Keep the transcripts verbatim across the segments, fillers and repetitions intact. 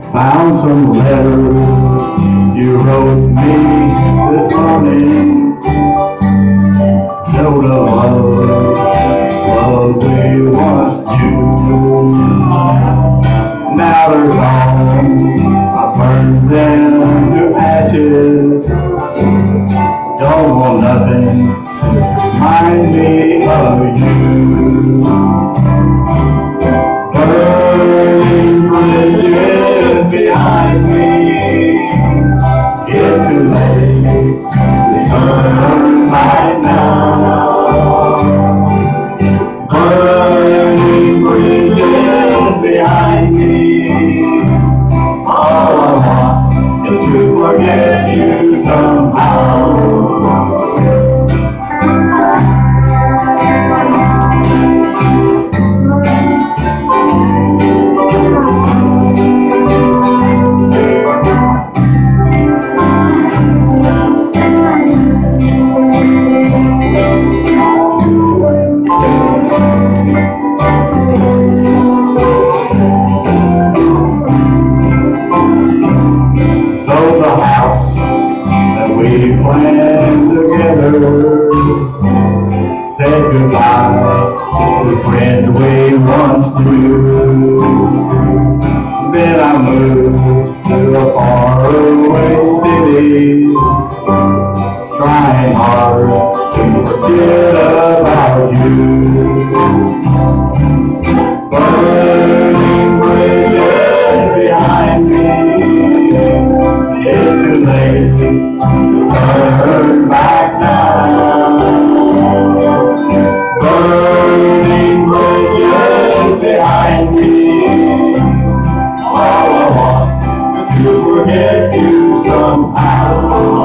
Found some letters you wrote me this morning. Note of love, love we once knew. Now they're gone, I burned them to ashes. Don't want nothing, mind me of you. Burning bridges behind me, it's too late to turn right now. Burning bridges behind me, all I want is to forget you somehow. Sold the house that we planned together, said goodbye to friends we once knew. Then I moved to a faraway city, trying hard to forget about you. Burning bridges behind me, it's too late to turn back now. Burning bridges behind me, all I want is to forget you somehow.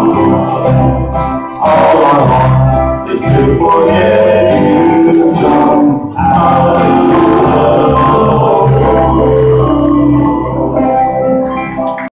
All I want is to forget you somehow.